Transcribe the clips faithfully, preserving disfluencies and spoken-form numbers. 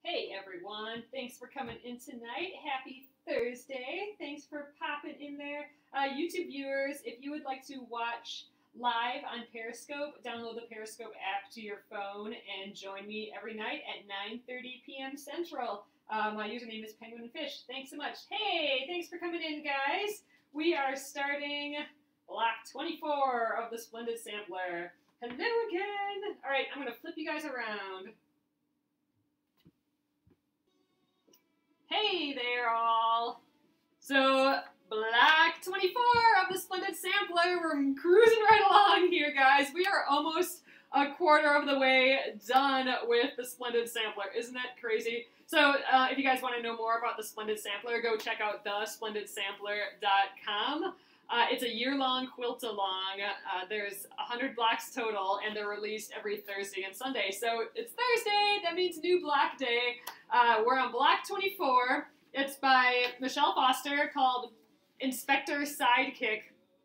Hey everyone, thanks for coming in tonight. Happy Thursday. Thanks for popping in there. Uh, YouTube viewers, if you would like to watch live on Periscope, download the Periscope app to your phone and join me every night at nine thirty p m Central. Uh, my username is penguinandfish. Thanks so much. Hey, thanks for coming in, guys. We are starting block twenty-four of the Splendid Sampler. Hello again. All right, I'm going to flip you guys around. Hey there, all. So, block twenty-four of the Splendid Sampler. We're cruising right along here, guys. We are almost a quarter of the way done with the Splendid Sampler. Isn't that crazy? So, uh, if you guys want to know more about the Splendid Sampler, go check out the splendid sampler dot com. Uh, it's a year-long quilt-along. Uh, there's one hundred blocks total, and they're released every Thursday and Sunday. So it's Thursday. That means new block day. Uh, we're on block twenty-four. It's by Michele Foster, called Inspector Sidekick.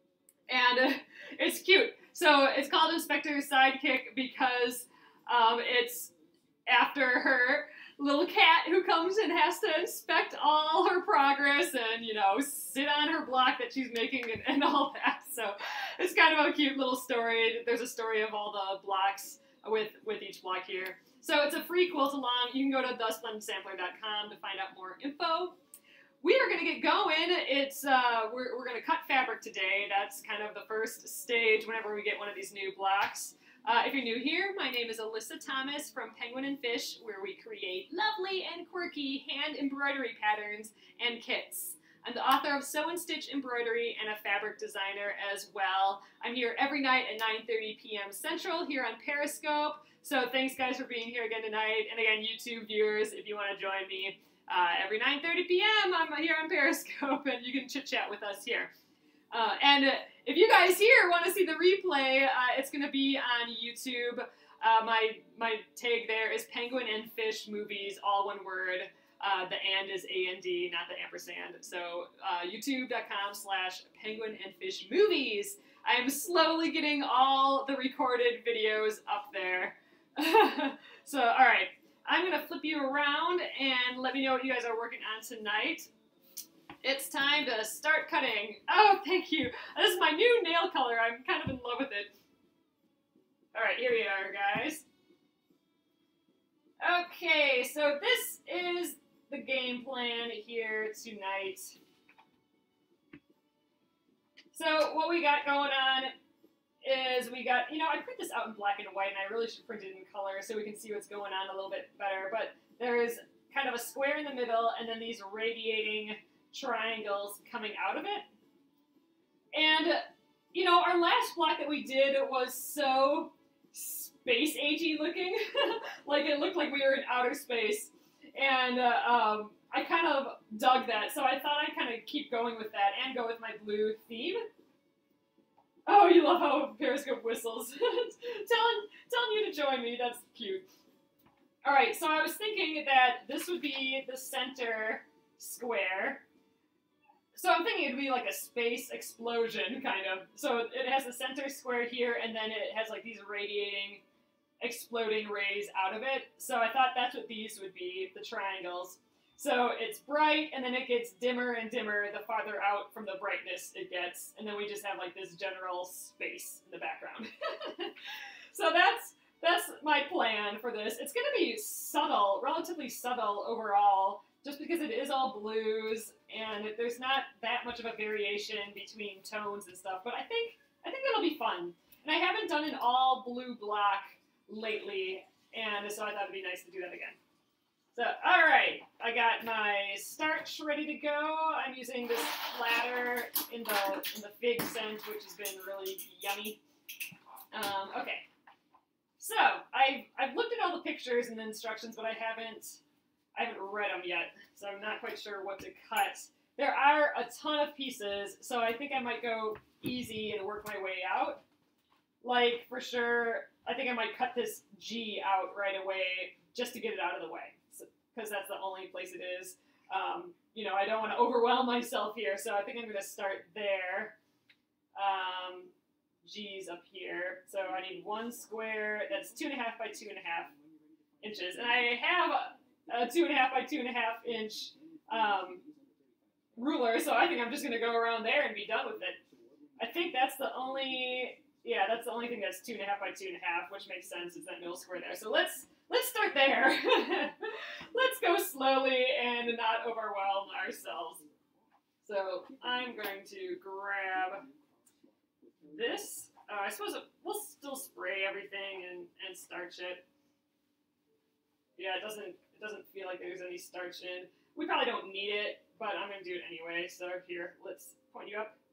And uh, it's cute. So it's called Inspector Sidekick because um, it's after her little cat who comes and has to inspect all her progress and, you know, sit on her block that she's making and, and all that. So it's kind of a cute little story. There's a story of all the blocks with, with each block here. So it's a free quilt along. You can go to the splendid sampler dot com to find out more info. We are going to get going. It's uh, we're, we're going to cut fabric today. That's kind of the first stage whenever we get one of these new blocks. Uh, if you're new here, my name is Alyssa Thomas from Penguin and Fish, where we create lovely and quirky hand embroidery patterns and kits. I'm the author of Sew and Stitch Embroidery and a fabric designer as well. I'm here every night at nine thirty p m Central here on Periscope. So thanks guys for being here again tonight. And again, YouTube viewers, if you want to join me uh, every nine thirty p m I'm here on Periscope and you can chit chat with us here. Uh, and if you guys here want to see the replay, uh, it's going to be on YouTube. Uh, my my tag there is Penguin and Fish Movies, all one word. Uh, the and is A N D, not the ampersand. So uh, youtube dot com slash penguin and fish movies. I am slowly getting all the recorded videos up there. So, all right. I'm going to flip you around and let me know what you guys are working on tonight. It's time to start cutting. Oh, thank you. This is my new nail color. I'm kind of in love with it. All right, here we are, guys. Okay, so this is the game plan here tonight. So what we got going on is we got, you know, I print this out in black and white, and I really should print it in color so we can see what's going on a little bit better. But there's kind of a square in the middle, and then these radiating triangles coming out of it. And, you know, our last block that we did was so space-agey looking. Like, it looked like we were in outer space. And uh, um, I kind of dug that, so I thought I'd kind of keep going with that and go with my blue theme. Oh, you love how Periscope whistles. telling, telling you to join me, that's cute. All right, so I was thinking that this would be the center square. So I'm thinking it'd be like a space explosion, kind of. So it has the center square here, and then it has like these radiating, exploding rays out of it. So I thought that's what these would be, the triangles. So it's bright, and then it gets dimmer and dimmer the farther out from the brightness it gets. And then we just have like this general space in the background. So that's, that's my plan for this. It's going to be subtle, relatively subtle overall, just because it is all blues, and there's not that much of a variation between tones and stuff, but I think I think it'll be fun. And I haven't done an all blue block lately, and so I thought it'd be nice to do that again. So, all right, I got my starch ready to go. I'm using this splatter in the in the fig scent, which has been really yummy. Um, okay, so I've I've looked at all the pictures and the instructions, but I haven't. I haven't read them yet, so I'm not quite sure what to cut. There are a ton of pieces, so I think I might go easy and work my way out. Like, for sure, I think I might cut this G out right away just to get it out of the way, because so, that's the only place it is. Um, you know, I don't want to overwhelm myself here, so I think I'm going to start there. Um, G's up here, so I need one square that's two and a half by two and a half inches, and I have a two and a half by two and a half inch um, ruler, so I think I'm just gonna go around there and be done with it. I think that's the only, yeah, that's the only thing that's two and a half by two and a half, which makes sense, is that middle square there. So let's let's start there. Let's go slowly and not overwhelm ourselves. So I'm going to grab this. Uh, I suppose it, we'll still spray everything and, and starch it. Yeah, it doesn't it doesn't feel like there's any starch in. We probably don't need it, but I'm going to do it anyway. So here, let's point you up.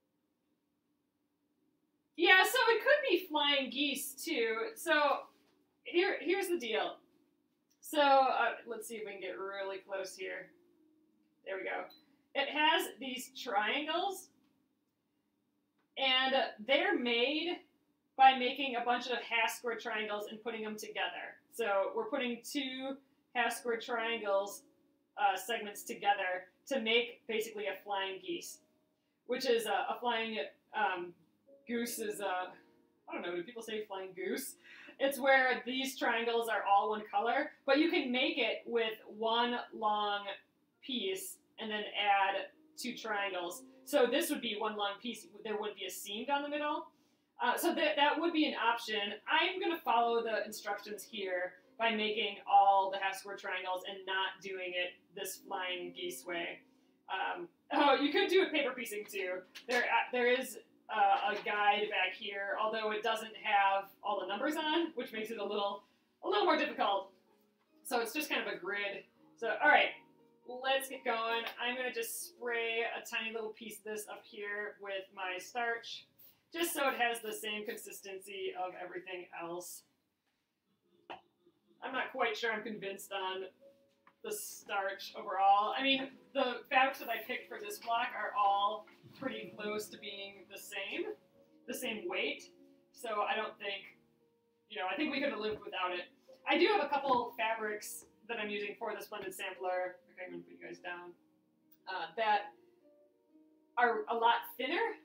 Yeah, so it could be flying geese too. So here, here's the deal. So uh, let's see if we can get really close here. There we go. It has these triangles, and they're made by making a bunch of half-square triangles and putting them together. So we're putting two half-square triangles uh, segments together to make basically a flying geese, which is a, a flying um, goose is a, I don't know, do people say flying goose? It's where these triangles are all one color, but you can make it with one long piece and then add two triangles. So this would be one long piece. There would be a seam down the middle. Uh, so that, that would be an option. I'm going to follow the instructions here by making all the half-square triangles and not doing it this flying geese way. Um, oh, you could do it paper piecing too. There, uh, there is uh, a guide back here, although it doesn't have all the numbers on, which makes it a little, a little more difficult. So it's just kind of a grid. So, all right, let's get going. I'm going to just spray a tiny little piece of this up here with my starch, just so it has the same consistency of everything else. I'm not quite sure I'm convinced on the starch overall. I mean, the fabrics that I picked for this block are all pretty close to being the same, the same weight. So I don't think, you know, I think we could have lived without it. I do have a couple fabrics that I'm using for the Splendid Sampler. Okay, I'm going to put you guys down. Uh, that are a lot thinner.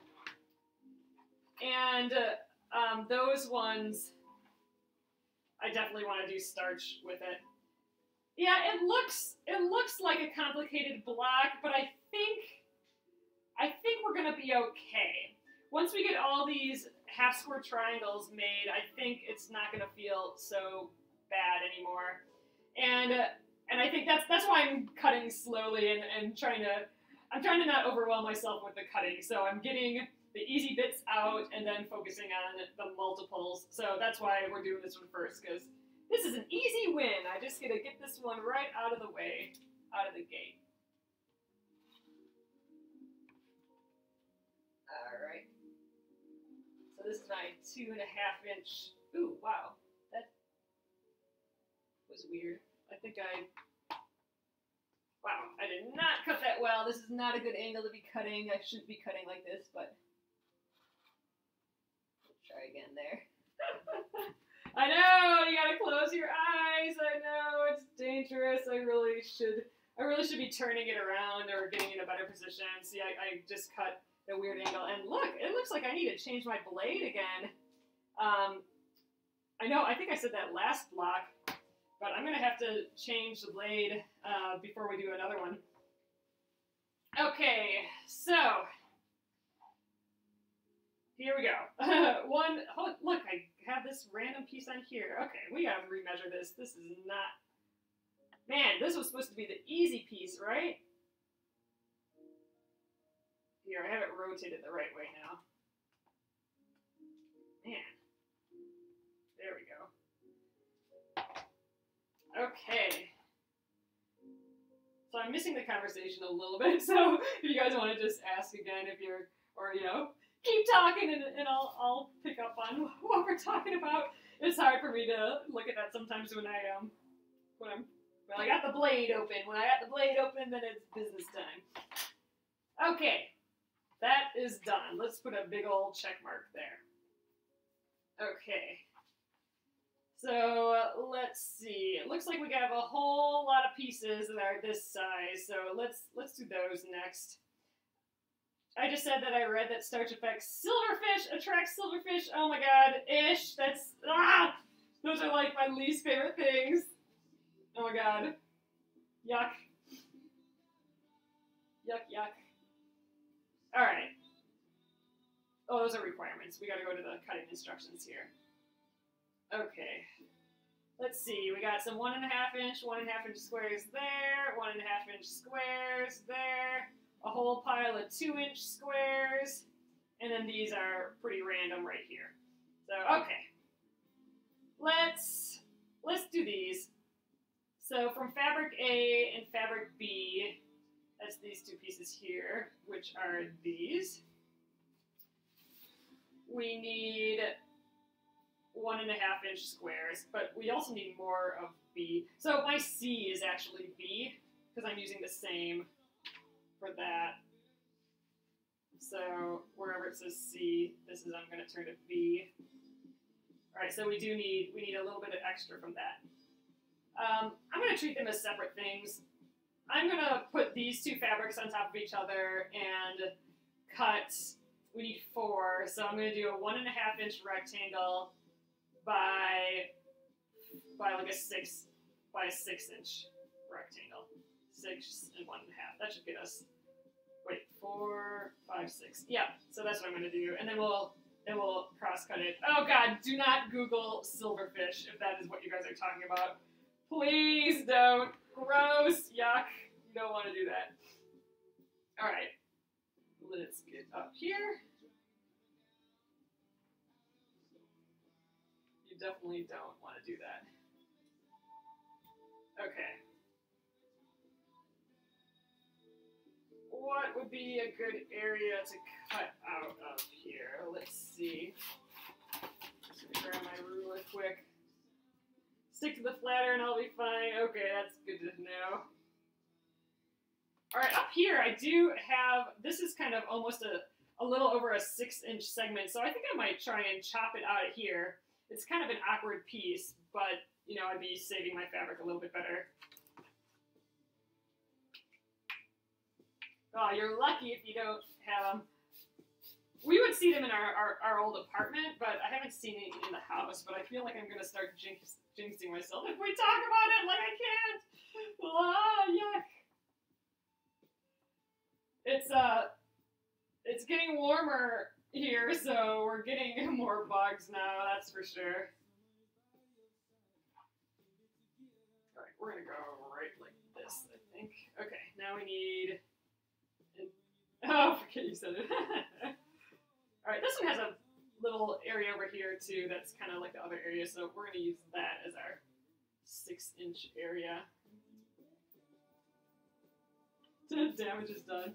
And uh, um, those ones, I definitely want to do starch with it. Yeah, it looks it looks like a complicated block, but I think I think we're gonna be okay. Once we get all these half square triangles made, I think it's not gonna feel so bad anymore. And uh, and I think that's that's why I'm cutting slowly and, and trying to I'm trying to not overwhelm myself with the cutting. So I'm getting the easy bits out and then focusing on the multiples. So that's why we're doing this one first, because this is an easy win. I just gotta get this one right out of the way, out of the gate. All right. So this is my two and a half inch. Ooh, wow, that was weird. I think I, wow, I did not cut that well. This is not a good angle to be cutting. I shouldn't be cutting like this, but let's try again there. I know, you gotta close your eyes. I know, it's dangerous. I really should, I really should be turning it around or getting in a better position. See, I, I just cut a weird angle. And look, it looks like I need to change my blade again. Um, I know, I think I said that last block, but I'm gonna have to change the blade uh, before we do another one. Okay, so here we go. One, oh, look, I have this random piece on here. Okay, we gotta remeasure this. This is not, man, this was supposed to be the easy piece, right? Here, I have it rotated the right way now. Man, there we go. Okay. So I'm missing the conversation a little bit, so if you guys want to just ask again if you're, or, you know, keep talking and, and I'll, I'll pick up on what we're talking about. It's hard for me to look at that sometimes when I, um, when I'm, when I got the blade open. When I got the blade open, then it's business time. Okay, that is done. Let's put a big old check mark there. Okay. So uh, let's see. It looks like we have a whole lot of pieces that are this size. So let's let's do those next. I just said that I read that starch affects silverfish, attracts silverfish. Oh my god, ish. That's ah. Those are like my least favorite things. Oh my god. Yuck. Yuck, yuck. All right. Oh, those are requirements. We got to go to the cutting instructions here. Okay. Let's see. We got some one and a half inch, one and a half inch squares there, one and a half inch squares there, a whole pile of two inch squares, and then these are pretty random right here. So, okay. Let's, let's do these. So from fabric A and fabric B, that's these two pieces here, which are these. We need one and a half inch squares, but we also need more of B. So my C is actually B, because I'm using the same for that. So wherever it says C, this is, I'm going to turn to B. All right, so we do need, we need a little bit of extra from that. Um, I'm going to treat them as separate things. I'm going to put these two fabrics on top of each other and cut, we need four, so I'm going to do a one and a half inch rectangle by, by like a six, by a six inch rectangle. Six and one and a half. That should get us, wait, four, five, six. Yeah, so that's what I'm going to do. And then we'll, then we'll cross cut it. Oh God, do not Google silverfish if that is what you guys are talking about. Please don't. Gross. Yuck. You don't want to do that. All right. Let's get up here. You definitely don't want to do that. Okay. What would be a good area to cut out of here? Let's see. Just gonna grab my ruler quick. Stick to the flatter and I'll be fine. Okay, that's good to know. All right, up here I do have, this is kind of almost a, a little over a six inch segment, so I think I might try and chop it out of here. It's kind of an awkward piece, but you know, I'd be saving my fabric a little bit better. Oh, you're lucky if you don't have them. We would see them in our, our, our old apartment, but I haven't seen it in the house, but I feel like I'm going to start jinx, jinxing myself if we talk about it like I can't. Ah, yuck. It's, uh, it's getting warmer here, so we're getting more bugs now, that's for sure. All right, we're going to go right like this, I think. Okay, now we need... Oh, forget you said it. All right, this one has a little area over here too that's kind of like the other area, so we're going to use that as our six inch area. Damage is done.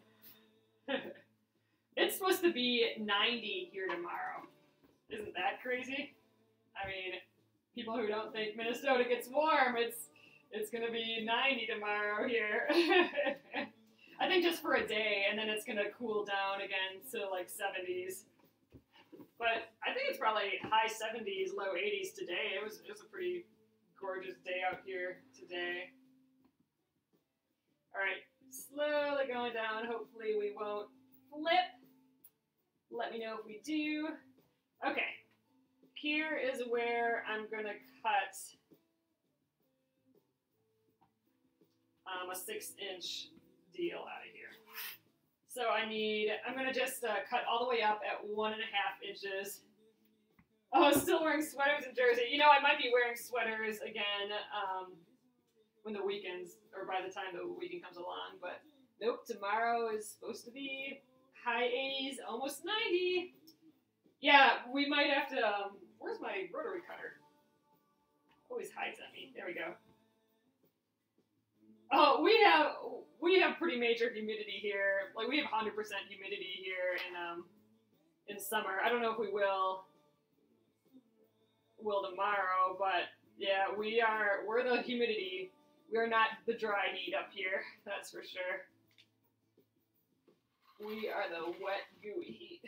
It's supposed to be ninety here tomorrow. Isn't that crazy? I mean, people who don't think Minnesota gets warm, it's it's going to be ninety tomorrow here. I think just for a day, and then it's going to cool down again to like seventies. But I think it's probably high seventies, low eighties today. It was, it was a pretty gorgeous day out here today. All right, slowly going down. Hopefully we won't flip. Let me know if we do. Okay, here is where I'm going to cut um, a six inch deal out of here. So I need, I'm going to just uh, cut all the way up at one and a half inches. Oh, still wearing sweaters in Jersey. You know, I might be wearing sweaters again um, when the weekends, or by the time the weekend comes along, but nope, tomorrow is supposed to be high eighties, almost ninety. Yeah, we might have to, um, where's my rotary cutter? Always hides at me. There we go. Oh, we have we have pretty major humidity here. Like we have one hundred percent humidity here in um in summer. I don't know if we will will tomorrow, but yeah, we are we're the humidity. We are not the dry heat up here. That's for sure. We are the wet, gooey heat.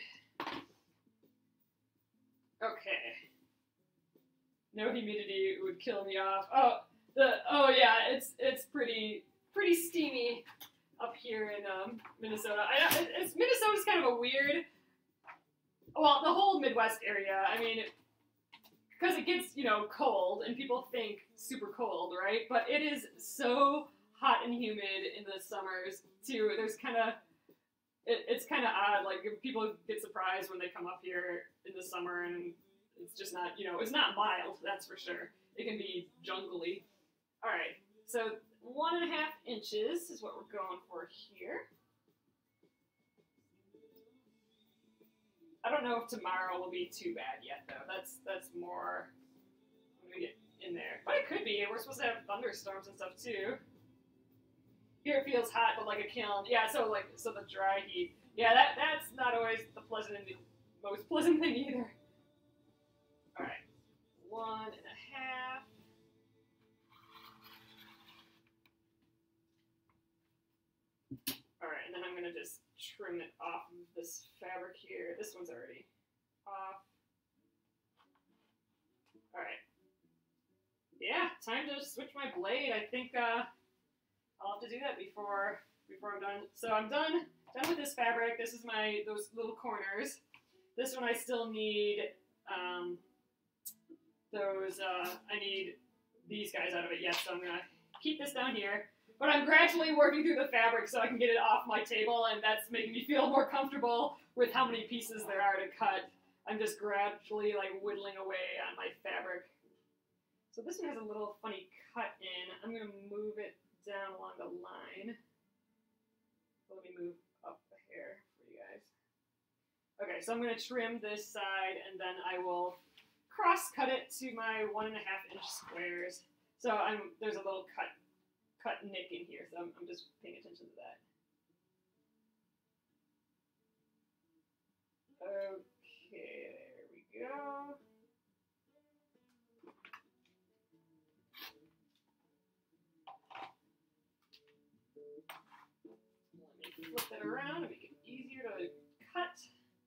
Okay. No humidity would kill me off. Oh. The, oh yeah, it's it's pretty pretty steamy up here in um, Minnesota. I, it's Minnesota's kind of a weird, well, the whole Midwest area. I mean, because it gets, you know, cold and people think super cold, right? But it is so hot and humid in the summers too. There's kind of it, it's kind of odd. Like people get surprised when they come up here in the summer, and it's just not, you know, it's not mild. That's for sure. It can be jungly. All right, so one and a half inches is what we're going for here. I don't know if tomorrow will be too bad yet, though. That's that's more when we get in there. But it could be. We're supposed to have thunderstorms and stuff too. Here it feels hot, but like a kiln. Yeah, so like so the dry heat. Yeah, that that's not always the pleasant and the most pleasant thing either. All right, one and a half. All right, and then I'm gonna just trim it off of this fabric here. This one's already off. All right. Yeah, time to switch my blade. I think uh, I'll have to do that before before I'm done. So I'm done done with this fabric. This is my those little corners. This one I still need um, those. Uh, I need these guys out of it. Yes, so I'm gonna keep this down here. But I'm gradually working through the fabric so I can get it off my table, and that's making me feel more comfortable with how many pieces there are to cut. I'm just gradually like whittling away on my fabric. So this one has a little funny cut in. I'm gonna move it down along the line. Let me move up a hair for you guys. Okay, so I'm gonna trim this side, and then I will cross cut it to my one and a half inch squares. So I'm there's a little cut. cut nick in here, so I'm, I'm just paying attention to that. Okay, there we go. Let me flip it around to make it easier to cut.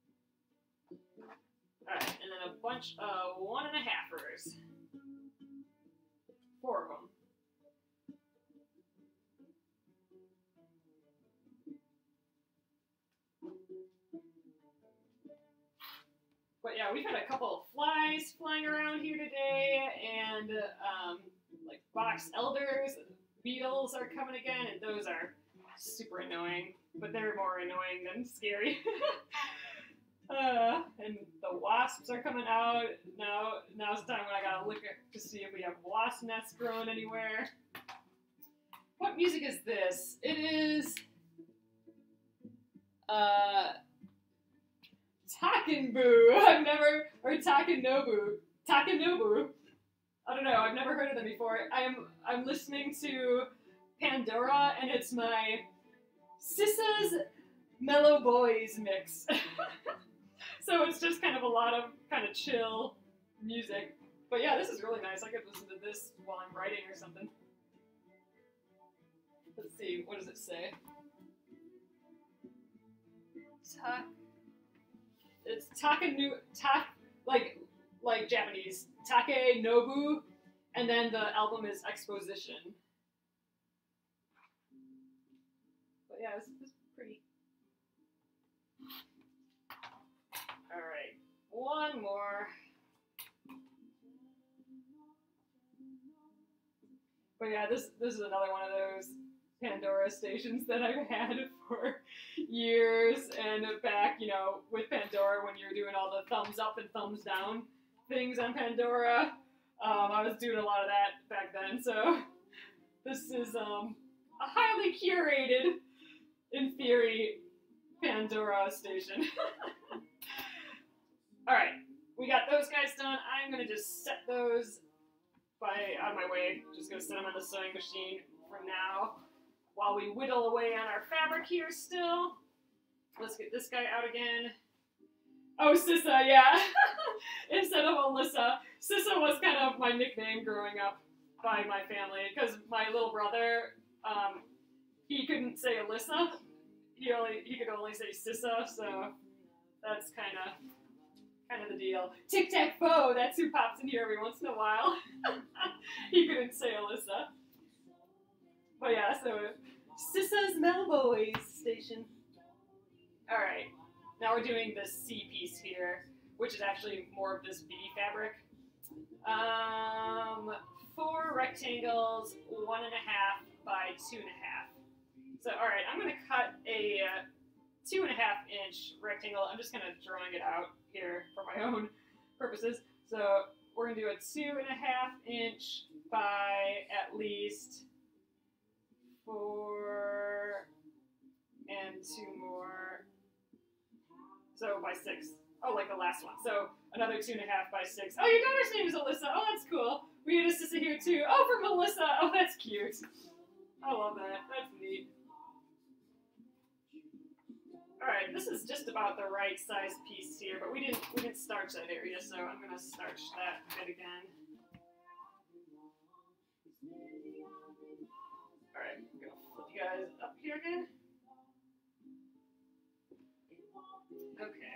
Alright, and then a bunch of one and a halfers. Four of them. But yeah, we've had a couple of flies flying around here today, and um, like box elders, beetles are coming again, and those are super annoying, but they're more annoying than scary. uh, and the wasps are coming out. Now, now's the time when I gotta look at, to see if we have wasp nests growing anywhere. What music is this? It is uh. Takkenboo. I've never, or Takenobu. Takenobu. I don't know. I've never heard of them before. I'm I'm listening to Pandora, and it's my Sissa's Mellow Boys mix. So it's just kind of a lot of kind of chill music. But yeah, this is really nice. I could listen to this while I'm writing or something. Let's see. What does it say? Tak. It's Takenu, tak, like, like Japanese, Take Nobu, and then the album is Exposition. But yeah, this is pretty. Alright, one more. But yeah, this this is another one of those Pandora stations that I've had for years, and back, you know, with Pandora when you're doing all the thumbs up and thumbs down things on Pandora, um, I was doing a lot of that back then, so this is um, a highly curated, in theory, Pandora station. Alright, we got those guys done. I'm going to just set those by out of my way. Just going to set them on the sewing machine for now. While we whittle away on our fabric here still. Let's get this guy out again. Oh, Sissa, yeah. Instead of Alyssa. Sissa was kind of my nickname growing up by my family, because my little brother, um, he couldn't say Alyssa. He only he could only say Sissa, so that's kind of kind of the deal. Tic-tac-toe, that's who pops in here every once in a while. He couldn't say Alyssa. But yeah, so Sissa's Melboys station. Alright, now we're doing the C piece here, which is actually more of this B fabric. Um, four rectangles, one and a half by two and a half. So, all right, I'm gonna cut a uh, two and a half inch rectangle. I'm just kind of drawing it out here for my own purposes. So we're gonna do a two and a half inch by at least four and two more. So by six. Oh, like the last one. So another two and a half by six. Oh, your daughter's name is Alyssa. Oh, that's cool. We had a sister here too. Oh, for Melissa. Oh, that's cute. I love that. That's neat. All right, this is just about the right size piece here, but we didn't we didn't starch that area, so I'm gonna starch that bit again. All right, I'm gonna flip you guys up here again. Okay.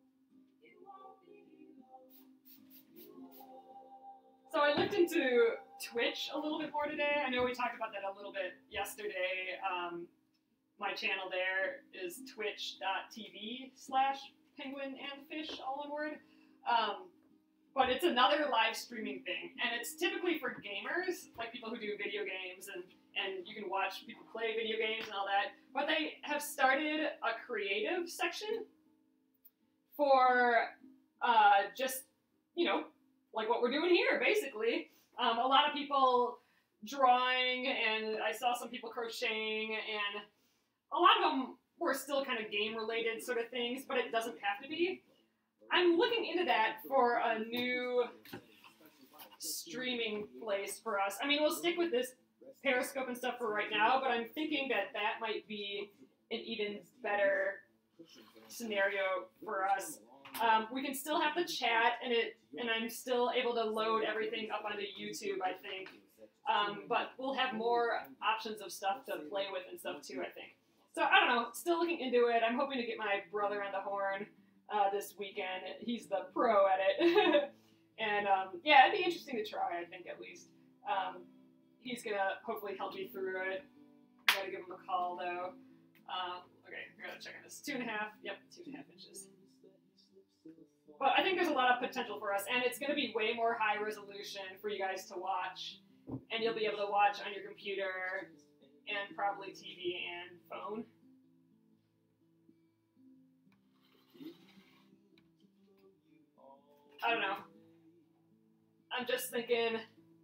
So I looked into Twitch a little bit more today. I know we talked about that a little bit yesterday. Um, my channel there is twitch.tv slash penguinandfish, all one word. Um, but it's another live streaming thing. And it's typically for gamers, like people who do video games, and, and you can watch people play video games and all that. But they have started a creative section for uh, just, you know, like what we're doing here, basically. Um, a lot of people drawing, and I saw some people crocheting, and a lot of them were still kind of game-related sort of things, but it doesn't have to be. I'm looking into that for a new streaming place for us. I mean, we'll stick with this Periscope and stuff for right now, but I'm thinking that that might be an even better scenario for us. Um, we can still have the chat, and it, and I'm still able to load everything up onto YouTube, I think. Um, but we'll have more options of stuff to play with and stuff too, I think. So I don't know, still looking into it. I'm hoping to get my brother on the horn uh, this weekend. He's the pro at it. And um, yeah, it'd be interesting to try, I think, at least. Um, he's gonna hopefully help me through it. I gotta give him a call though. Um, okay, I gotta check on this. Two and a half, yep, two and a half inches. But I think there's a lot of potential for us, and it's going to be way more high resolution for you guys to watch, and you'll be able to watch on your computer and probably T V and phone. I don't know. I'm just thinking,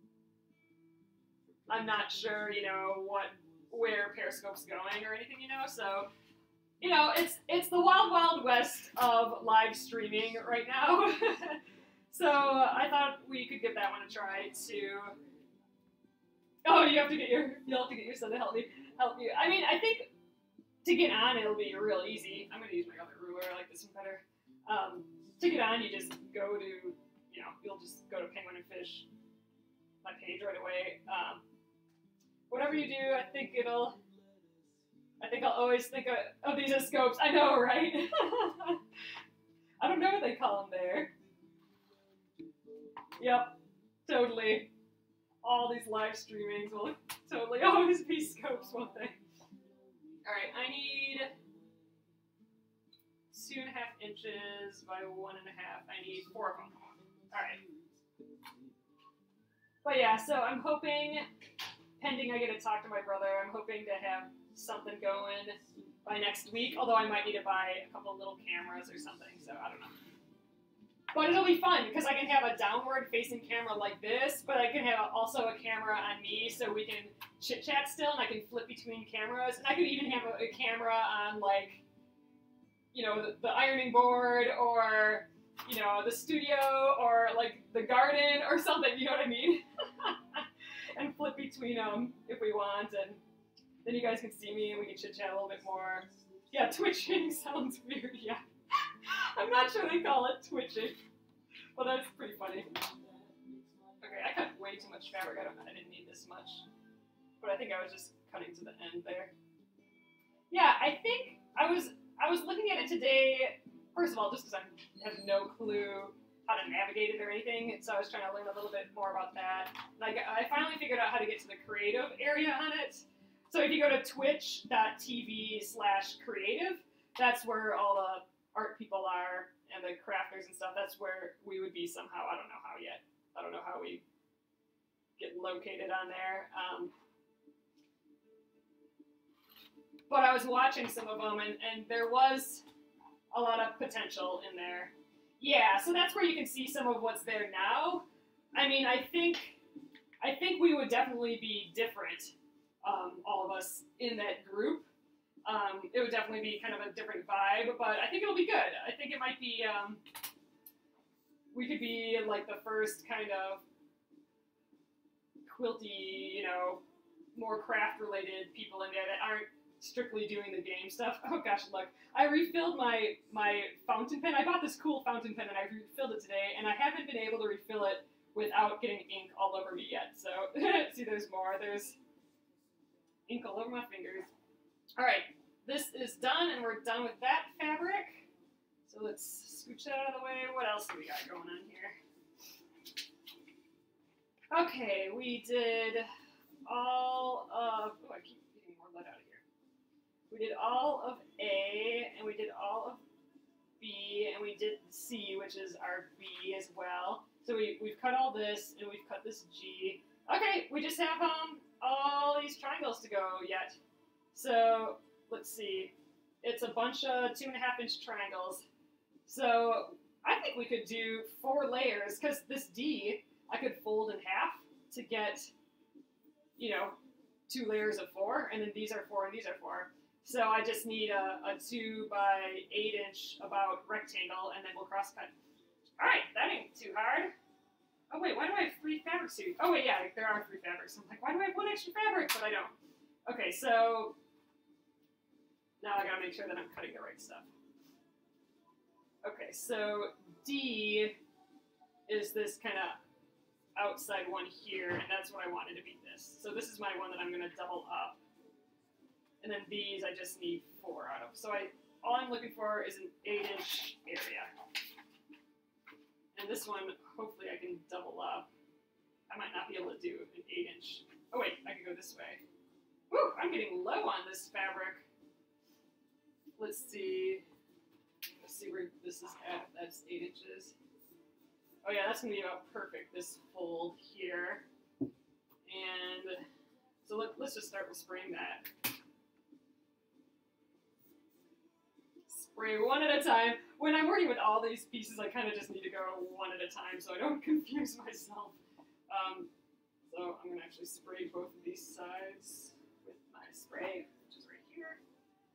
I'm not sure, you know, what, where Periscope's going or anything, you know, so... You know, it's it's the wild, wild west of live streaming right now. So I thought we could give that one a try too. Oh, you have to get your you have to get your son to help me help you. I mean, I think to get on it'll be real easy. I'm gonna use my other ruler. I like this one better. Um, to get on, you just go to you know you'll just go to Penguin and Fish, my page right away. Um, whatever you do, I think it'll. I think I'll always think of, of these as scopes. I know, right? I don't know what they call them there. Yep, totally. All these live streamings will totally always be scopes, won't they? All right, I need two and a half inches by one and a half. I need four of them. All right. But yeah, so I'm hoping, pending I get to talk to my brother, I'm hoping to have something going by next week, although I might need to buy a couple little cameras or something, so I don't know. But it'll be fun, because I can have a downward-facing camera like this, but I can have also a camera on me, so we can chit-chat still, and I can flip between cameras, and I could even have a, a camera on, like, you know, the, the ironing board, or, you know, the studio, or, like, the garden, or something, you know what I mean? And flip between them if we want, and then you guys can see me and we can chit-chat a little bit more. Yeah, twitching sounds weird, yeah. I'm not sure they call it twitching, but that's pretty funny. Okay, I cut way too much fabric. I, don't, I didn't need this much, but I think I was just cutting to the end there. Yeah, I think I was I was looking at it today, first of all, just because I have no clue how to navigate it or anything, so I was trying to learn a little bit more about that. Like, I finally figured out how to get to the creative area on it. So if you go to twitch.tv slash creative, that's where all the art people are and the crafters and stuff. That's where we would be somehow. I don't know how yet. I don't know how we get located on there. Um, but I was watching some of them, and, and there was a lot of potential in there. Yeah, so that's where you can see some of what's there now. I mean, I think, I think we would definitely be different, um, all of us in that group. Um, it would definitely be kind of a different vibe, but I think it'll be good. I think it might be, um, we could be like the first kind of quilty, you know, more craft-related people in there that aren't strictly doing the game stuff. Oh gosh, look, I refilled my my fountain pen. I bought this cool fountain pen and I refilled it today, and I haven't been able to refill it without getting ink all over me yet. So, see, there's more. There's ink all over my fingers. All right, this is done, and we're done with that fabric. So let's scooch that out of the way. What else do we got going on here? Okay, we did all of, oh, I keep getting more lead out of here. We did all of A, and we did all of B, and we did C, which is our B as well. So we, we've cut all this, and we've cut this G. Okay, we just have um all these triangles to go yet. So, let's see. It's a bunch of two and a half inch triangles. So, I think we could do four layers, because this D, I could fold in half to get, you know, two layers of four, and then these are four and these are four. So I just need a, a two by eight inch about rectangle, and then we'll cross cut. All right, that ain't too hard. Oh wait, why do I have three fabrics here? Oh wait, yeah, there are three fabrics. I'm like, why do I have one extra fabric? But I don't. Okay, so now I gotta make sure that I'm cutting the right stuff. Okay, so D is this kind of outside one here, and that's what I wanted to be this. So this is my one that I'm gonna double up. And then these I just need four out of. So I, all I'm looking for is an eight inch area. And this one, hopefully I can double up. I might not be able to do an eight inch. Oh wait, I could go this way. Woo, I'm getting low on this fabric. Let's see. Let's see where this is at. That's eight inches. Oh yeah, that's gonna be about perfect, this fold here. And so let, let's just start with spraying that. Spray one at a time. When I'm working with all these pieces, I kind of just need to go one at a time so I don't confuse myself. Um, so I'm gonna actually spray both of these sides with my spray, which is right here.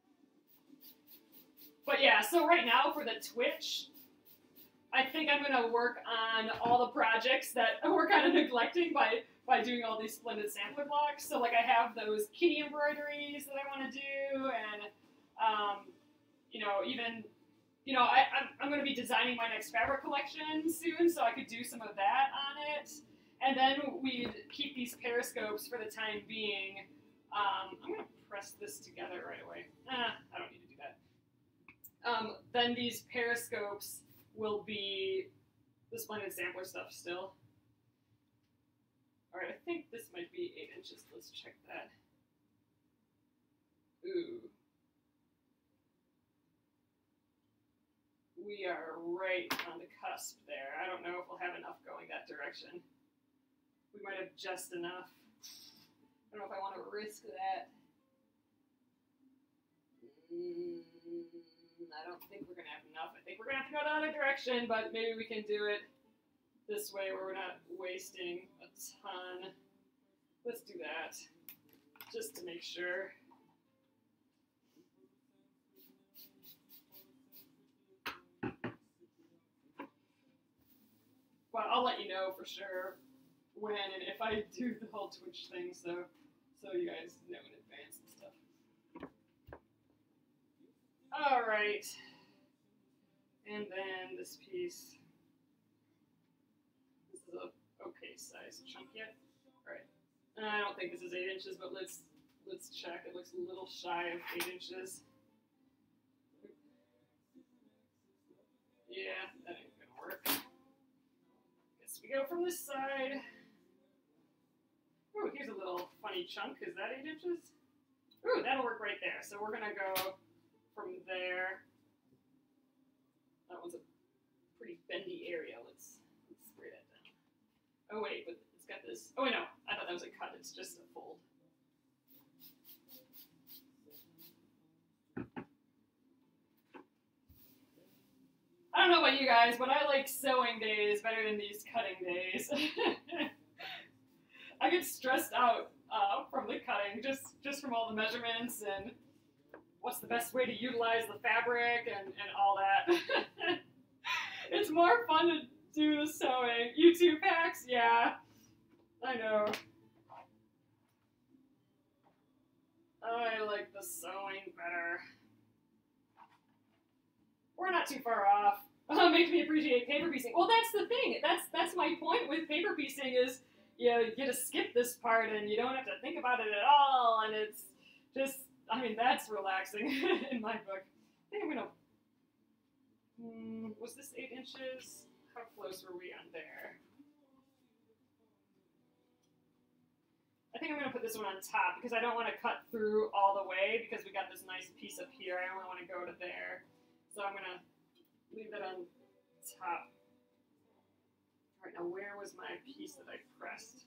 But yeah, so right now for the Twitch, I think I'm gonna work on all the projects that we're kind of neglecting by by doing all these Splendid Sampler blocks. So like I have those kitty embroideries that I want to do, and um, you know, even you know, I I'm, I'm gonna be designing my next fabric collection soon, so I could do some of that on it. And then we'd keep these periscopes for the time being. Um, I'm gonna press this together right away. Eh, I don't need to do that. Um, then these periscopes will be the Splendid Sampler stuff still. Alright, I think this might be eight inches. Let's check that. Ooh. We are right on the cusp there. I don't know if we'll have enough going that direction. We might have just enough. I don't know if I want to risk that. Mm. I don't think we're going to have enough. I think we're going to have to go the other direction, but maybe we can do it this way where we're not wasting a ton. Let's do that, just to make sure. But I'll let you know for sure when and if I do the whole Twitch thing, so, so you guys know in advance and stuff. All right, and then this piece, this is a okay size chunk yet. All right, and I don't think this is eight inches, but let's let's check. It looks a little shy of eight inches. Yeah, that ain't gonna work. Guess we go from this side. Ooh, here's a little funny chunk. Is that eight inches? Ooh, that'll work right there. So we're gonna go from there. That one's a pretty bendy area. Let's, let's spray that down. Oh wait, but it's got this. Oh wait, no, I thought that was a cut. It's just a fold. guys, but I like sewing days better than these cutting days. I get stressed out uh, from the cutting, just, just from all the measurements and what's the best way to utilize the fabric and, and all that. It's more fun to do the sewing. YouTube hacks? Yeah, I know. I like the sewing better. We're not too far off. Oh, makes me appreciate paper piecing. Well, that's the thing. That's that's my point with paper piecing is, you know, you get to skip this part and you don't have to think about it at all, and it's just, I mean, that's relaxing in my book. I think I'm gonna, hmm, was this eight inches? How close were we on there? I think I'm gonna put this one on top because I don't want to cut through all the way because we got this nice piece up here. I only want to go to there. So I'm gonna leave that on top. All right, now where was my piece that I pressed?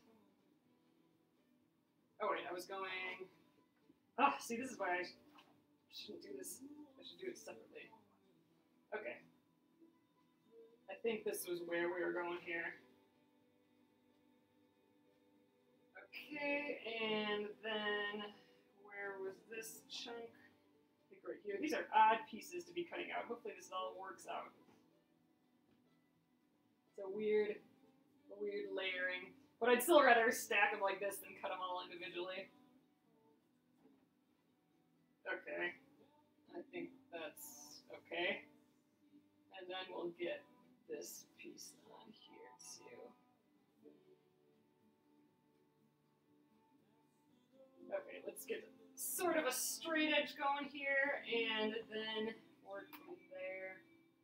Oh wait, I was going, oh, see, this is why I shouldn't do this. I should do it separately. Okay. I think this was where we were going here. Okay, and then where was this chunk? I think right here. These are odd pieces to be cutting out. Hopefully this all works out. It's a weird, a weird layering. But I'd still rather stack them like this than cut them all individually. Okay, I think that's okay. And then we'll get this piece on here too. Okay, let's get sort of a straight edge going here, and then work from there.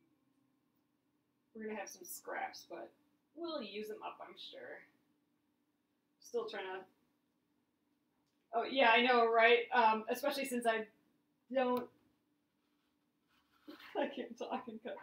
We're gonna have some scraps, but we'll use them up, I'm sure. Still trying to, oh yeah, I know, right? Um, especially since I don't, I can't talk and cut.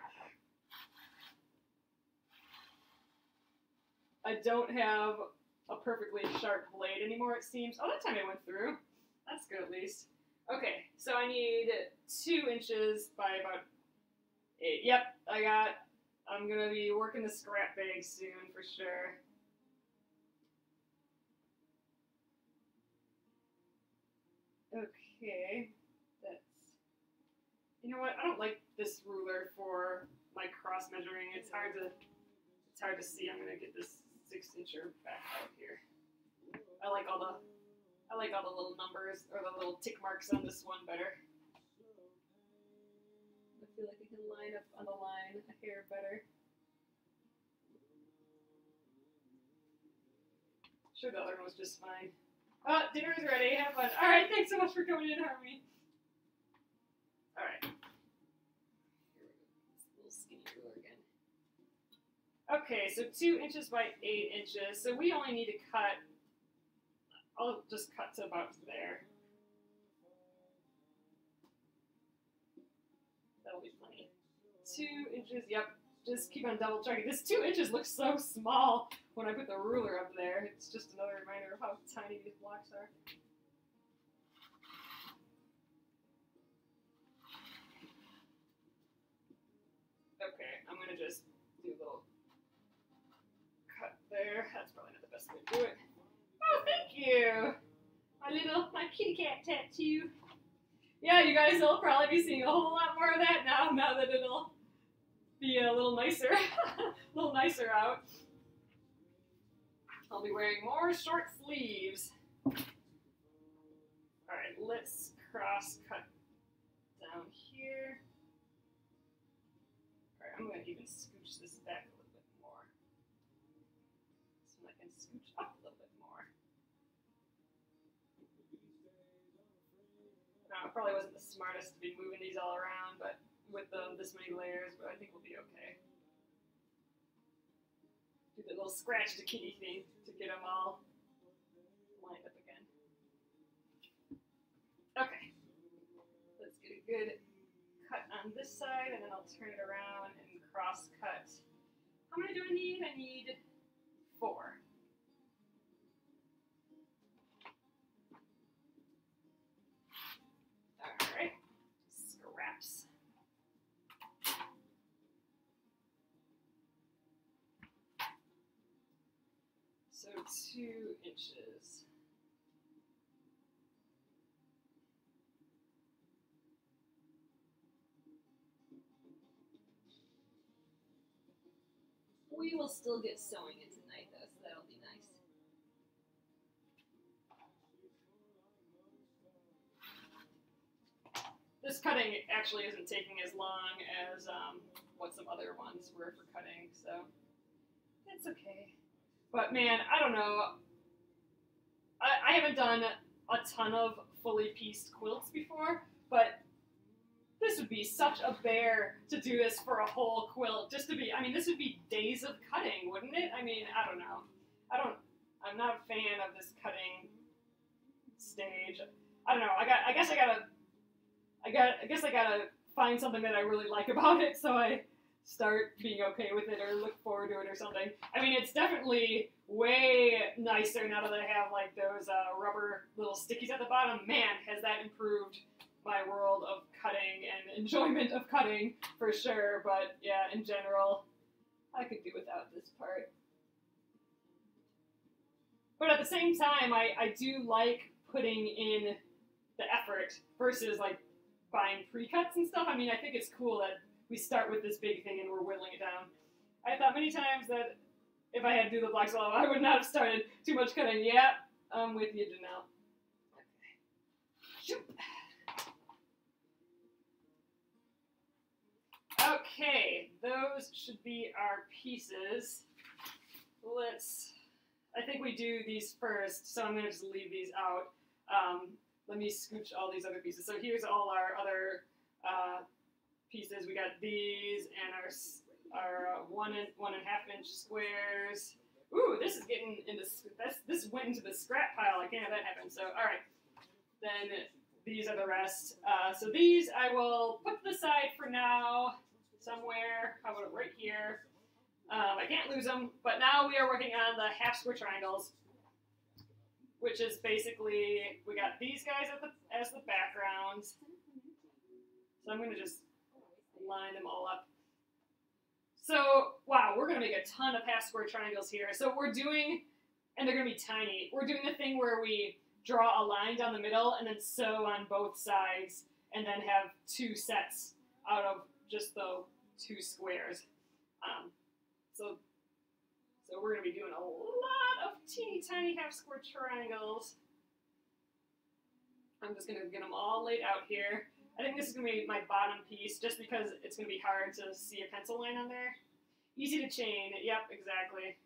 I don't have a perfectly sharp blade anymore, it seems. Oh, that time it went through. That's good at least. Okay, so I need two inches by about eight. Yep, I got, I'm gonna be working the scrap bag soon for sure. Okay, that's, you know what, I don't like this ruler for my cross measuring. It's hard to, it's hard to see. I'm gonna get this six incher back out here. I like all the, I like all the little numbers, or the little tick marks on this one better. I feel like I can line up on the line a hair better. Sure, the other one was just fine. Oh, dinner's ready. Have fun. All right, thanks so much for coming in, Harmony. All right. Here we go. This little skinny ruler again. Okay, so two inches by eight inches. So we only need to cut, I'll just cut to about there. That'll be plenty. Two inches, yep. Just keep on double checking. This two inches looks so small when I put the ruler up there. It's just another reminder of how tiny these blocks are. Okay, I'm gonna just do a little cut there. That's probably not the best way to do it. Oh, thank you! My little, my kitty cat tattoo. Yeah, you guys will probably be seeing a whole lot more of that now, now that it'll be a little nicer, a little nicer out. I'll be wearing more short sleeves. All right, let's cross cut down here. All right, I'm gonna even scooch this back a little bit more, so I can scooch up a little bit more. Now, it probably wasn't the smartest to be moving these all around, but with um, this many layers, but I think we'll be okay. Do the little scratch the kitty thing to get them all lined up again. Okay, let's get a good cut on this side, and then I'll turn it around and cross cut. How many do I need? I need four. All right, scraps. So two inches. We will still get sewing in tonight though, so that'll be nice. This cutting actually isn't taking as long as um, what some other ones were for cutting, so it's okay. But man, I don't know. I, I haven't done a ton of fully pieced quilts before, but this would be such a bear to do this for a whole quilt, just to be, I mean, this would be days of cutting, wouldn't it? I mean, I don't know. I don't, I'm not a fan of this cutting stage. I don't know, I got, I guess I gotta, I got, I guess I gotta find something that I really like about it, so I start being okay with it or look forward to it or something. I mean, it's definitely way nicer now that I have like those uh, rubber little stickies at the bottom. Man, has that improved my world of cutting and enjoyment of cutting for sure. But yeah, in general, I could do without this part. But at the same time, I, I do like putting in the effort versus like buying pre-cuts and stuff. I mean, I think it's cool that we start with this big thing and we're whittling it down. I thought many times that if I had to do the black swallow, I would not have started too much cutting. Yeah, I'm with you, Janelle. Okay. Shoot. Okay, those should be our pieces. Let's, I think we do these first, so I'm going to just leave these out. Um, let me scooch all these other pieces. So here's all our other uh, pieces. We got these and our our uh, one and one and a half inch squares. Ooh, this is getting into this. This went into the scrap pile. I can't have that happen. So all right, then these are the rest. Uh, so these I will put to the side for now, somewhere. How about right here? Um, I can't lose them. But now we are working on the half square triangles, which is basically we got these guys at the, as the backgrounds. So I'm going to just line them all up. So, wow, we're going to make a ton of half square triangles here. So we're doing, and they're going to be tiny, we're doing the thing where we draw a line down the middle and then sew on both sides and then have two sets out of just the two squares. Um, so, so we're going to be doing a lot of teeny tiny half square triangles. I'm just going to get them all laid out here. I think this is going to be my bottom piece just because it's going to be hard to see a pencil line on there. Easy to chain. Yep, exactly.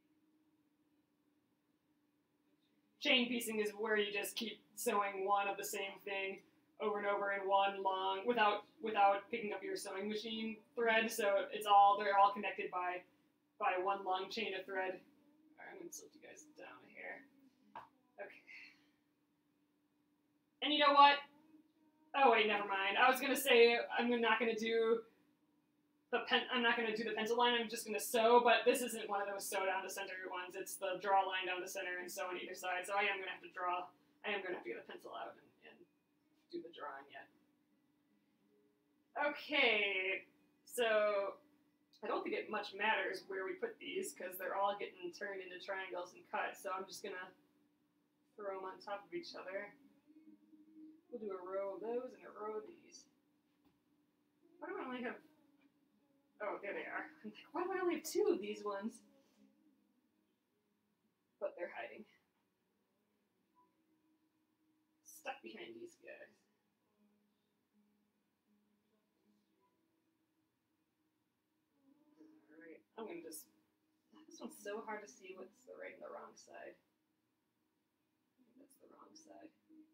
Chain piecing is where you just keep sewing one of the same thing over and over in one long without without picking up your sewing machine thread. So it's all they're all connected by by one long chain of thread. All right, I'm going to slope you guys down here. Okay. And you know what? Oh wait, never mind. I was gonna say I'm not gonna do the pen. I'm not gonna do the pencil line. I'm just gonna sew. But this isn't one of those sew down the center ones. It's the draw line down the center and sew on either side. So I am gonna have to draw. I am gonna have to get a pencil out and, and do the drawing yet. Okay, so I don't think it much matters where we put these because they're all getting turned into triangles and cut. So I'm just gonna throw them on top of each other. We'll do a row of those and a row of these. Why do I only have... Oh, there they are. I'm like, why do I only have two of these ones? But they're hiding. Stuck behind these guys. Alright, I'm gonna just... This one's so hard to see what's the right and the wrong side. I think that's the wrong side.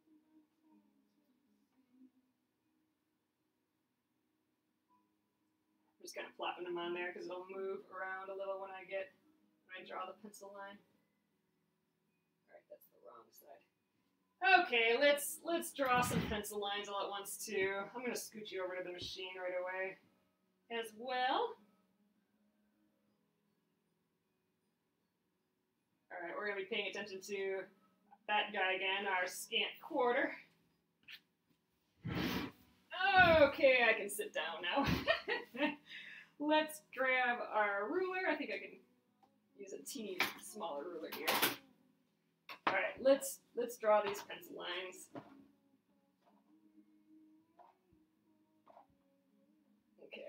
Just kind of plopping them on there because it'll move around a little when I get when I draw the pencil line. All right, that's the wrong side. Okay, let's let's draw some pencil lines all at once too. I'm gonna scoot you over to the machine right away as well. All right, we're gonna be paying attention to that guy again, our scant quarter. Okay, I can sit down now. Let's grab our ruler. I think I can use a teeny smaller ruler here. All right, let's let's draw these pencil lines. Okay.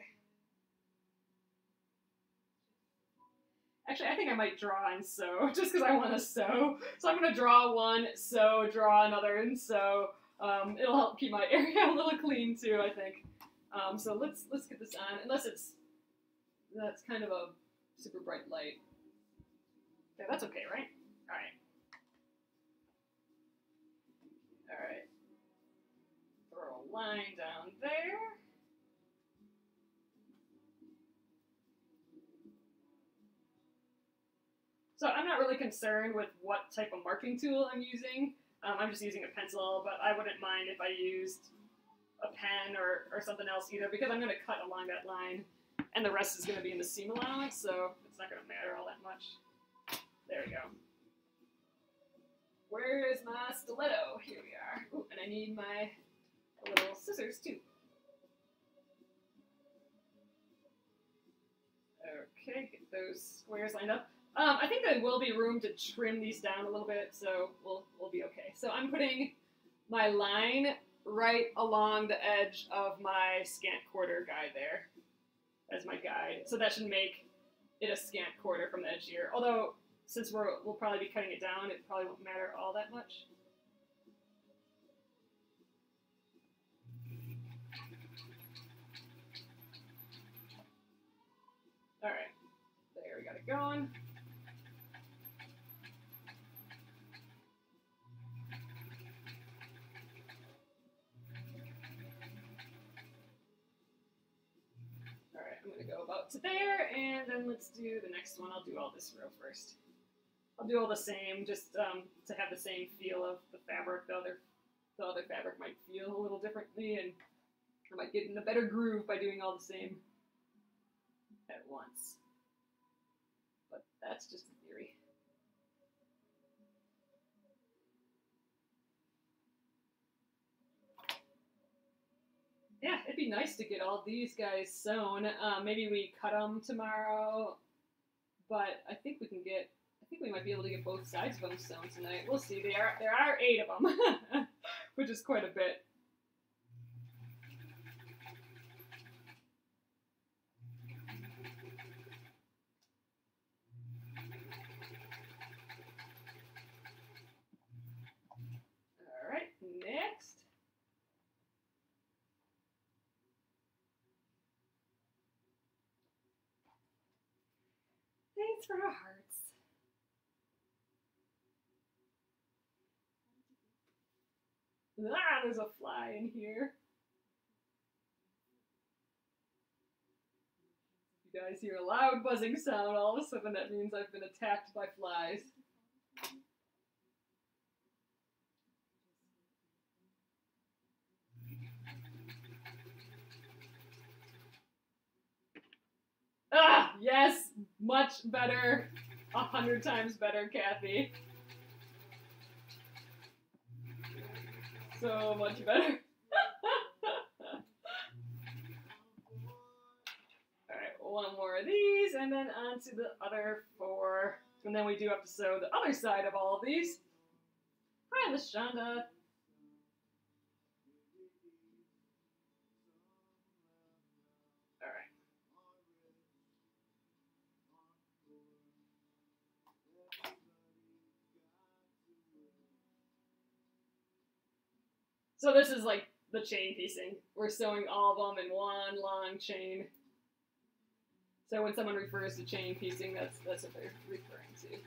Actually, I think I might draw and sew, just because I want to sew. So I'm going to draw one, sew, draw another, and sew. Um, it'll help keep my area a little clean too, I think. Um, so let's let's get this on, unless it's that's kind of a super bright light. Yeah, that's okay, right? All right. All right. Throw a line down there. So I'm not really concerned with what type of marking tool I'm using. Um, I'm just using a pencil, but I wouldn't mind if I used a pen or, or something else either, because I'm going to cut along that line, and the rest is going to be in the seam allowance, so it's not going to matter all that much. There we go. Where is my stiletto? Here we are. Ooh, and I need my little scissors too. Okay, get those squares lined up. Um, I think there will be room to trim these down a little bit, so we'll we'll be okay. So I'm putting my line right along the edge of my scant quarter guide there as my guide. So that should make it a scant quarter from the edge here. Although, since we're, we'll probably be cutting it down, it probably won't matter all that much. All right, there we got it going. All right, I'm gonna go about to there, and then let's do the next one. I'll do all this row first. I'll do all the same, just um, to have the same feel of the fabric. The other, the other fabric might feel a little differently, and I might get in a better groove by doing all the same at once. But that's just a theory. Yeah, it'd be nice to get all these guys sewn. Um, maybe we cut them tomorrow, but I think we can get. I think we might be able to get both sides of them sewn tonight. We'll see. There are there are eight of them, which is quite a bit. All right, next. Thanks for our hearts. Ah, there's a fly in here. If you guys hear a loud buzzing sound, all of a sudden that means I've been attacked by flies. Ah, yes, much better. A hundred times better, Kathy. So much better. Alright, one more of these, and then on to the other four. And then we do have to sew the other side of all of these. Hi, LaShonda. Alright. So this is like the chain piecing. We're sewing all of them in one long chain. So when someone refers to chain piecing, that's that's what they're referring to.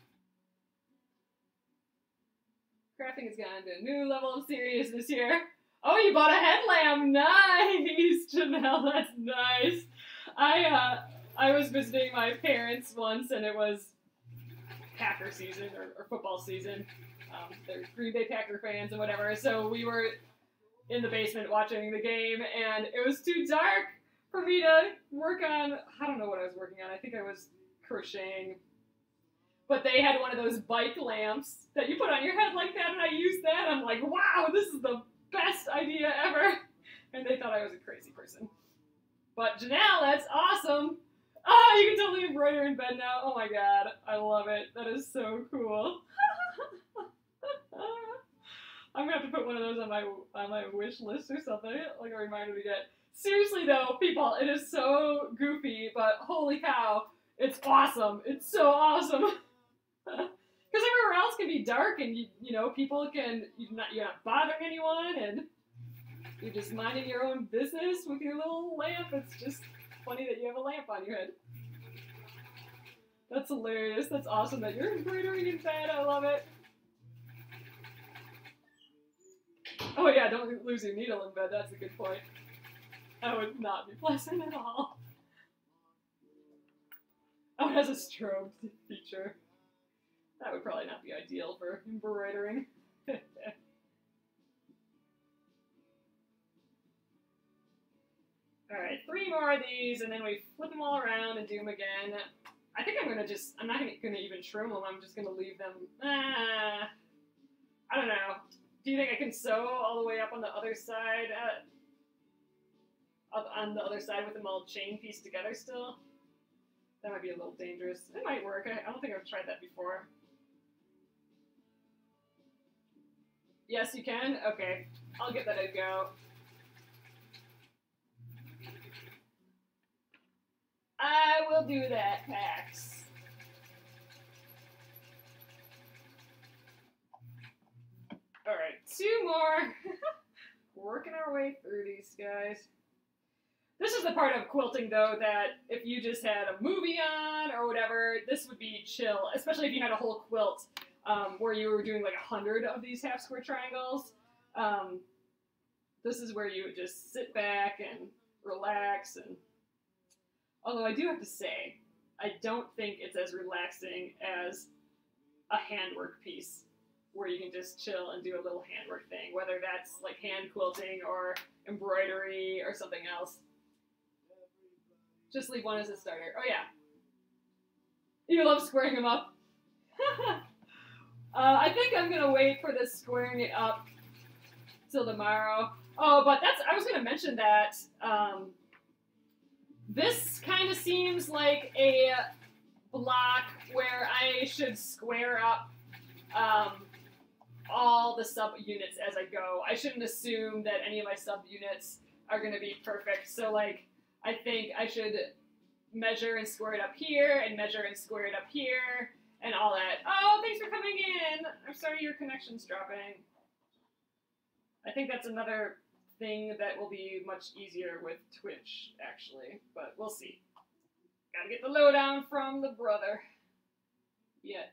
Crafting has gone to a new level of seriousness here. Oh, you bought a headlamp! Nice, Janelle. That's nice. I uh, I was visiting my parents once, and it was Packer season or, or football season. Um, they're Green Bay Packer fans and whatever, so we were in the basement watching the game, and it was too dark for me to work on, I don't know what I was working on, I think I was crocheting, but they had one of those bike lamps that you put on your head like that, and I used that. I'm like, wow, this is the best idea ever, and they thought I was a crazy person. But Janelle, that's awesome! Ah, you can totally embroider in bed now. Oh my god, I love it. That is so cool. I'm gonna have to put one of those on my on my wish list or something, like a reminder to get. Seriously though, people, it is so goofy, but holy cow, it's awesome. It's so awesome. Because everywhere else can be dark, and you you know people can you're not you're not bothering anyone, and you're just minding your own business with your little lamp. It's just funny that you have a lamp on your head. That's hilarious. That's awesome that you're embroidering in bed. I love it. Oh yeah, don't lose your needle in bed. That's a good point. That would not be pleasant at all. Oh, it has a strobe feature. That would probably not be ideal for embroidering. Alright, three more of these, and then we flip them all around and do them again. I think I'm gonna just, I'm not gonna, gonna even trim them, I'm just gonna leave them, ah, I don't know. Do you think I can sew all the way up on the other side, uh, on the other side with them all chain pieced together still? That might be a little dangerous. It might work, I, I don't think I've tried that before. Yes, you can? Okay, I'll give that a go. I will do that, Pax. Alright, two more. Working our way through these guys. This is the part of quilting, though, that if you just had a movie on or whatever, this would be chill, especially if you had a whole quilt um, where you were doing like a hundred of these half square triangles. Um, this is where you would just sit back and relax. And although I do have to say, I don't think it's as relaxing as a handwork piece where you can just chill and do a little handwork thing, whether that's like hand quilting or embroidery or something else. Just leave one as a starter. Oh yeah. You love squaring them up. uh, I think I'm gonna wait for this squaring it up till tomorrow. Oh, but that's, I was gonna mention that, um, this kind of seems like a block where I should square up um, all the subunits as I go. I shouldn't assume that any of my subunits are going to be perfect. So, like, I think I should measure and square it up here, and measure and square it up here, and all that. Oh, thanks for coming in. I'm sorry your connection's dropping. I think that's another thing that will be much easier with Twitch, actually, but we'll see. Gotta get the lowdown from the brother. Yet.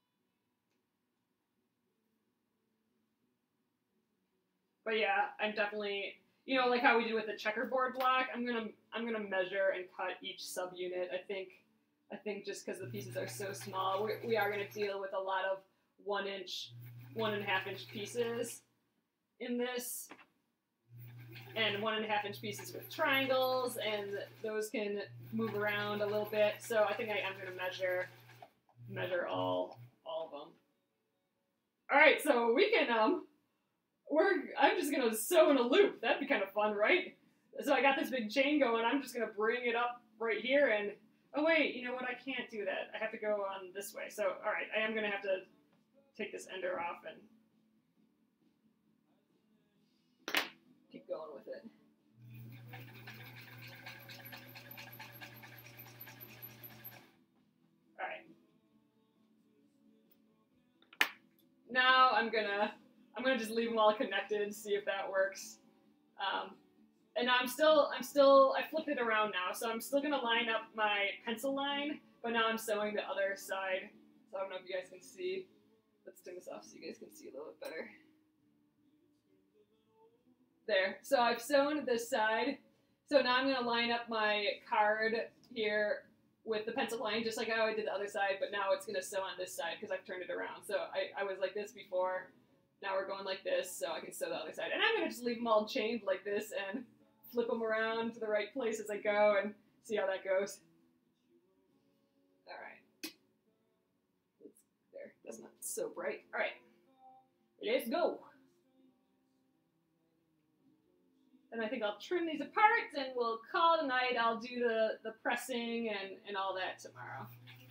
But yeah, I'm definitely, you know, like how we did with the checkerboard block, I'm gonna I'm gonna measure and cut each subunit. I think I think just because the pieces are so small, we we are gonna deal with a lot of one inch, one and a half inch pieces in this. And one and a half inch pieces with triangles, and those can move around a little bit. So I think I am going to measure, measure all, all of them. All right, so we can um, we're I'm just going to sew in a loop. That'd be kind of fun, right? So I got this big chain going. I'm just going to bring it up right here, and oh wait, you know what? I can't do that. I have to go on this way. So all right, I am going to have to take this ender off and keep going with it. All right. Now I'm gonna I'm gonna just leave them all connected, see if that works. Um, and now I'm still I'm still I flipped it around now, so I'm still gonna line up my pencil line, but now I'm sewing the other side. So I don't know if you guys can see. Let's turn this off so you guys can see a little bit better. There. So I've sewn this side. So now I'm going to line up my card here with the pencil line, just like how I did the other side, but now it's going to sew on this side because I've turned it around. So I, I was like this before. Now we're going like this, so I can sew the other side. And I'm going to just leave them all chained like this and flip them around to the right place as I go and see how that goes. All right. There. That's not so bright. All right. Let's go. And I think I'll trim these apart and we'll call it a night. I'll do the, the pressing and, and all that tomorrow.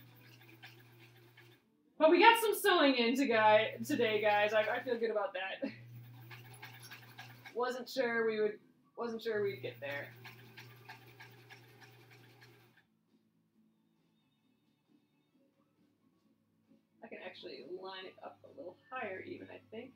But we got some sewing in to guy, today, guys. I, I feel good about that. Wasn't sure we would, wasn't sure we'd get there. I can actually line it up a little higher even, I think.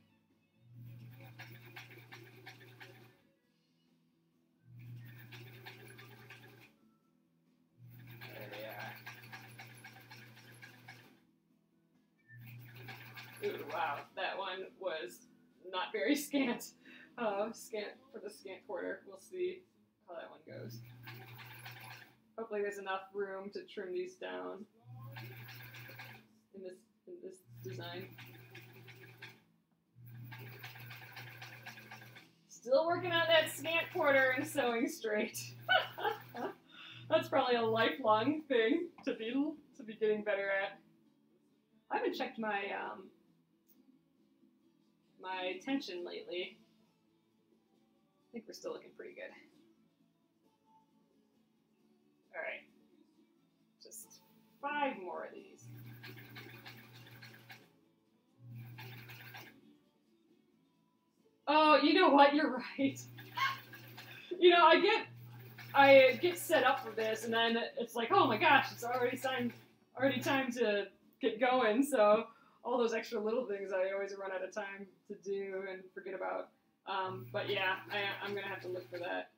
Ooh, wow, that one was not very scant. Uh, scant for the scant quarter. We'll see how that one goes. Hopefully there's enough room to trim these down in this in this design. Still working on that scant quarter and sewing straight. That's probably a lifelong thing to be to be getting better at. I haven't checked my um, my tension lately. I think we're still looking pretty good. All right, just five more of these. Oh, you know what? You're right. You know, I get I get set up for this, and then it's like, oh my gosh, it's already time, already time to get going. So all those extra little things I always run out of time to do and forget about. Um, but yeah, I, I'm gonna have to look for that.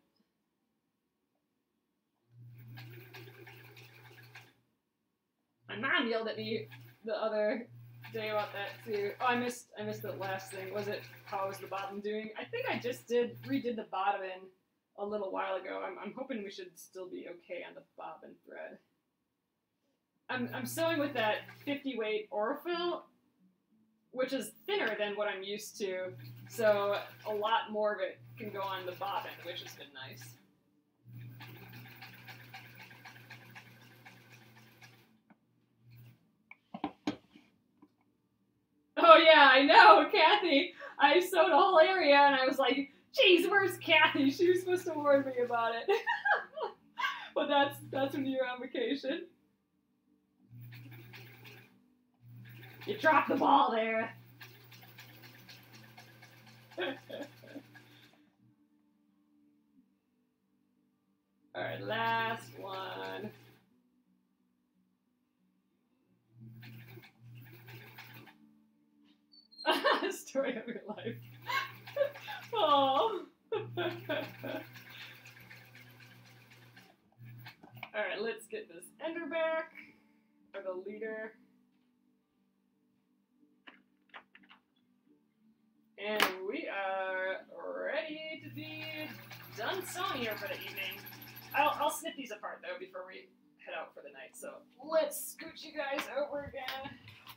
My mom yelled at me the other day about that too. Oh, I missed I missed the last thing. Was it how was the bobbin doing? I think I just did redid the bobbin a little while ago. I'm I'm hoping we should still be okay on the bobbin thread. I'm I'm sewing with that fifty weight Orifil, which is thinner than what I'm used to, so a lot more of it can go on the bobbin, which has been nice. Oh yeah, I know, Kathy. I sewed a whole area and I was like, geez, where's Kathy? She was supposed to warn me about it. But that's that's when you're on vacation. You dropped the ball there. All right, last one. Story of your life. Oh. All right, let's get this ender back, or the leader. And we are ready to be done sewing here for the evening. I'll, I'll snip these apart though before we head out for the night. So let's scooch you guys over again.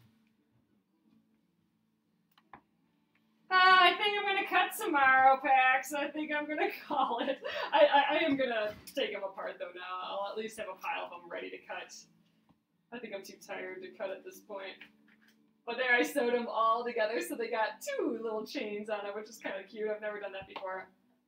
Uh, I think I'm gonna cut tomorrow, Pax. I think I'm gonna call it. I, I, I am gonna take them apart though now. I'll at least have a pile of them ready to cut. I think I'm too tired to cut at this point. But there I sewed them all together, so they got two little chains on it, which is kind of cute. I've never done that before.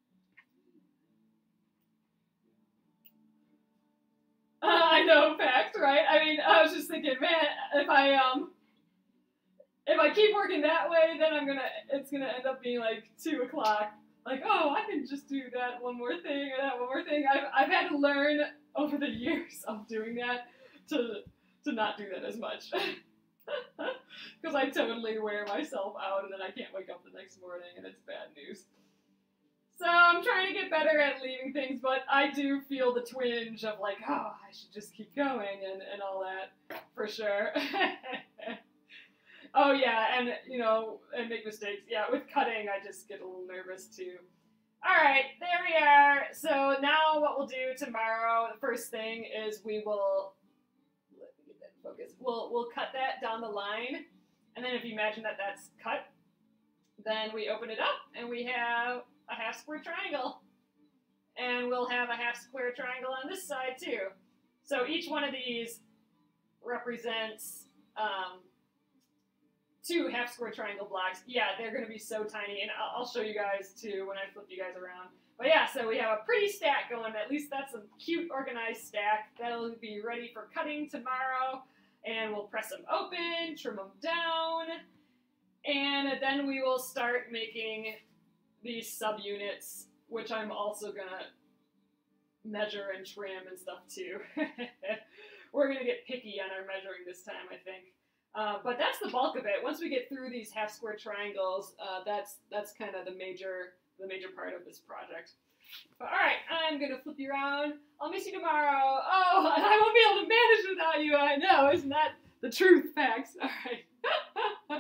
Uh, I know, fact, right? I mean, I was just thinking, man, if I um, if I keep working that way, then I'm gonna, it's gonna end up being like two o'clock. Like, oh, I can just do that one more thing or that one more thing. I've I've had to learn over the years of doing that to to not do that as much. Because I totally wear myself out and then I can't wake up the next morning and it's bad news. So I'm trying to get better at leaving things, but I do feel the twinge of like, oh, I should just keep going and, and all that, for sure. Oh yeah, and you know, and make mistakes. Yeah, with cutting, I just get a little nervous too. Alright, there we are. So now what we'll do tomorrow, the first thing is we will focus. We'll we'll cut that down the line, and then if you imagine that that's cut, then we open it up and we have a half square triangle, and we'll have a half square triangle on this side too. So each one of these represents um, two half square triangle blocks. Yeah, they're going to be so tiny, and I'll, I'll show you guys too when I flip you guys around. But yeah, so we have a pretty stack going. At least that's a cute, organized stack. That'll be ready for cutting tomorrow, and we'll press them open, trim them down, and then we will start making these subunits, which I'm also going to measure and trim and stuff too. We're going to get picky on our measuring this time, I think. Uh, but that's the bulk of it. Once we get through these half square triangles, uh, that's that's kind of the major the major part of this project. But all right, I'm gonna flip you around. I'll miss you tomorrow. Oh, and I won't be able to manage without you. I know, isn't that the truth, facts? All right.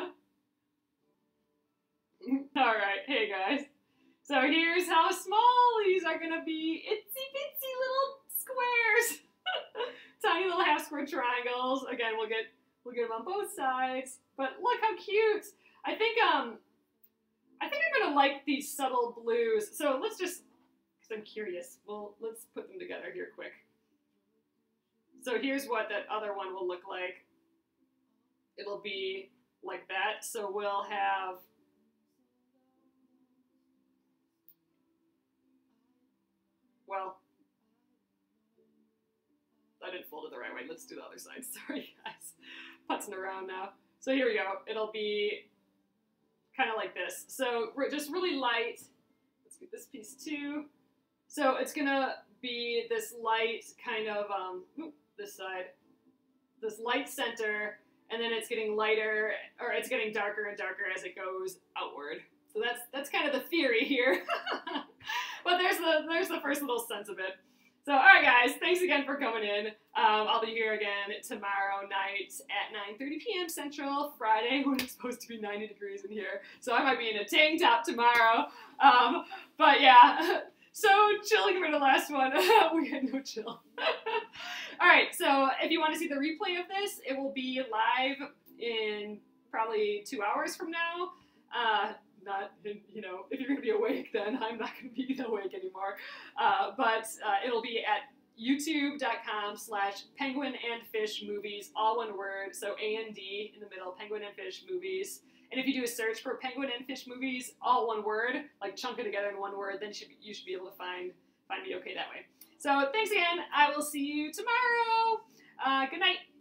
All right, hey guys. So here's how small these are gonna be. Itsy bitsy little squares. Tiny little half square triangles. Again, we'll get we'll get them on both sides. But look how cute. I think um I think I'm gonna like these subtle blues. So let's just, because I'm curious. Well, let's put them together here quick. So here's what that other one will look like. It'll be like that. So we'll have well. I didn't fold it the right way. Let's do the other side. Sorry, guys. Putzing around now. So here we go. It'll be kind of like this. So we're just really light. Let's get this piece too. So it's going to be this light kind of, um, oops, this side, this light center, and then it's getting lighter, or it's getting darker and darker as it goes outward. So that's that's kind of the theory here. But there's the, there's the first little sense of it. So, all right, guys, thanks again for coming in. Um, I'll be here again tomorrow night at nine thirty p m Central, Friday, when it's supposed to be ninety degrees in here. So I might be in a tank top tomorrow. Um, but, yeah, so chill compared to the last one. We had no chill. All right, so if you want to see the replay of this, it will be live in probably two hours from now. Uh, Not, you know, if you're going to be awake, then I'm not going to be awake anymore. Uh, but uh, it'll be at youtube.com slash penguinandfish movies, all one word, so A and D in the middle, Penguin and Fish movies. And if you do a search for Penguin and Fish movies, all one word, like chunk it together in one word, then you should, you should be able to find, find me okay that way. So thanks again. I will see you tomorrow. Uh, good night.